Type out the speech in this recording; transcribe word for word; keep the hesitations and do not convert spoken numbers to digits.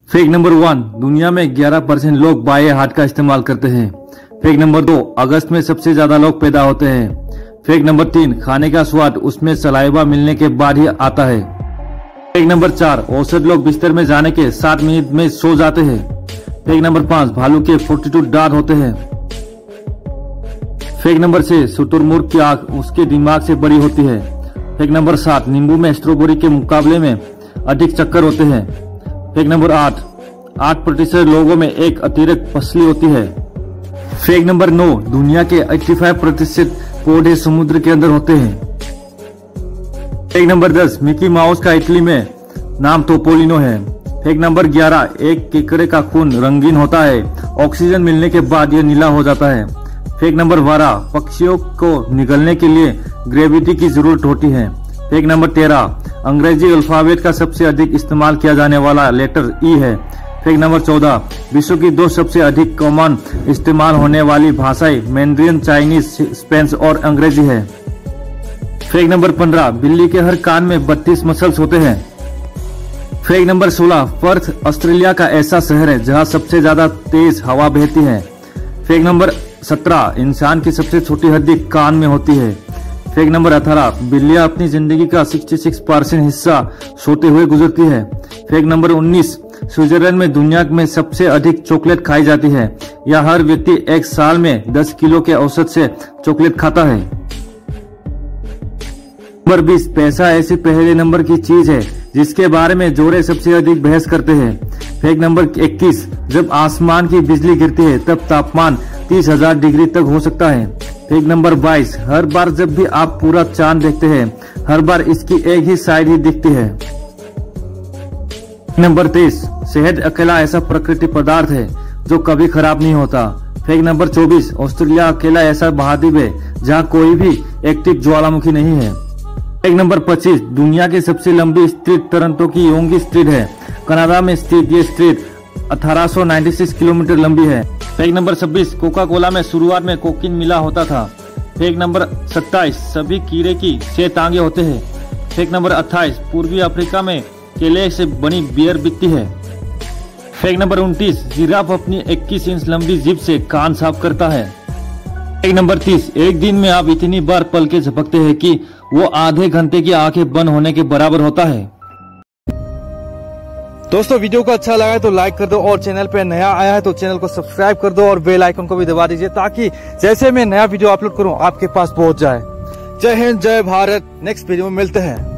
Fact number one, दुनिया में ग्यारह परसेंट लोग बाएं हाथ का इस्तेमाल करते हैं। फैक्ट नंबर दो, अगस्त में सबसे ज्यादा लोग पैदा होते हैं। फैक्ट नंबर तीन, खाने का स्वाद उसमें सलाइवा मिलने के बाद ही आता है। फैक्ट नंबर चार, औसत लोग बिस्तर में जाने के सात मिनट में सो जाते हैं। फैक्ट नंबर पाँच, भालू के बयालीस दांत होते हैं। फैक्ट नंबर छह, शुतुरमुर्ग की आंख उसके दिमाग से बड़ी होती है। फैक्ट नंबर सात, नींबू में स्ट्रॉबेरी के मुकाबले में अधिक चक्कर होते हैं। फैक्ट नंबर आठ, आठ प्रतिशत लोगों में एक अतिरिक्त पसली होती है। फैक्ट नंबर नौ, दुनिया के पचासी प्रतिशत पौधे समुद्र के अंदर होते हैं। फैक्ट नंबर दस, मिकी माउस का इटली में नाम टोपोलिनो है। फैक्ट नंबर ग्यारह, एक केकड़े का खून रंगीन होता है, ऑक्सीजन मिलने के बाद यह नीला हो जाता है। फैक्ट नंबर बारह, पक्षियों को निगलने के लिए ग्रेविटी की जरूरत होती है। फैक्ट नंबर तेरह, अंग्रेजी अल्फाबेट का सबसे अधिक इस्तेमाल किया जाने वाला लेटर ई है। फैक्ट नंबर चौदह, विश्व की दो सबसे अधिक कॉमन इस्तेमाल होने वाली भाषाएं मैंड्रियन, चाइनीज, स्पेनिश और अंग्रेजी है। फैक्ट नंबर पंद्रह, बिल्ली के हर कान में बत्तीस मसल्स होते हैं। फैक्ट नंबर सोलह, पर्थ ऑस्ट्रेलिया का ऐसा शहर है जहां सबसे ज्यादा तेज हवा बहती है। फैक्ट नंबर सत्रह, इंसान की सबसे छोटी हड्डी कान में होती है। फैक्ट नंबर अठारह, बिल्लियां अपनी जिंदगी का छियासठ परसेंट हिस्सा सोते हुए गुजरती है। फैक्ट नंबर उन्नीस, स्विट्जरलैंड में दुनिया में सबसे अधिक चॉकलेट खाई जाती है। यह हर व्यक्ति एक साल में दस किलो के औसत से चॉकलेट खाता है। नंबर बीस, पैसा ऐसी पहले नंबर की चीज है जिसके बारे में जोड़े सबसे अधिक बहस करते हैं। फैक्ट नंबर इक्कीस, जब आसमान की बिजली गिरती है तब तापमान तीस हजार डिग्री तक हो सकता है। फैक्ट नंबर बाईस, हर बार जब भी आप पूरा चांद देखते हैं हर बार इसकी एक ही साइड ही दिखती है। नंबर तेईस, शहद अकेला ऐसा प्राकृतिक पदार्थ है जो कभी खराब नहीं होता। फैक्ट नंबर चौबीस, ऑस्ट्रेलिया अकेला ऐसा महाद्वीप है जहाँ कोई भी एक्टिव ज्वालामुखी नहीं है। फैक्ट नंबर पच्चीस, दुनिया की सबसे लंबी स्ट्रीट टोरंटो की योंगी स्ट्रीट है। कनाडा में स्थित ये स्ट्रीट अठारह सौ छियानवे किलोमीटर लंबी है। फैक्ट नंबर छब्बीस, कोका कोला में शुरुआत में कोकीन मिला होता था। फैक्ट नंबर सत्ताईस, सभी कीड़े की छह टांगे होते हैं। फैक्ट नंबर अट्ठाईस, पूर्वी अफ्रीका में केले से बनी बियर बिकती है। फैक्ट नंबर उनतीस, जिराफ अपनी इक्कीस इंच लंबी जीभ से कान साफ करता है। फैक्ट नंबर तीस, एक दिन में आप इतनी बार पलकें झपकते हैं कि वो आधे घंटे की आंखें बंद होने के बराबर होता है। दोस्तों, वीडियो को अच्छा लगा है तो लाइक कर दो और चैनल पे नया आया है तो चैनल को सब्सक्राइब कर दो और बेल आइकन को भी दबा दीजिए ताकि जैसे मैं नया वीडियो अपलोड करूं आपके पास पहुंच जाए। जय हिंद, जय भारत। नेक्स्ट वीडियो में मिलते हैं।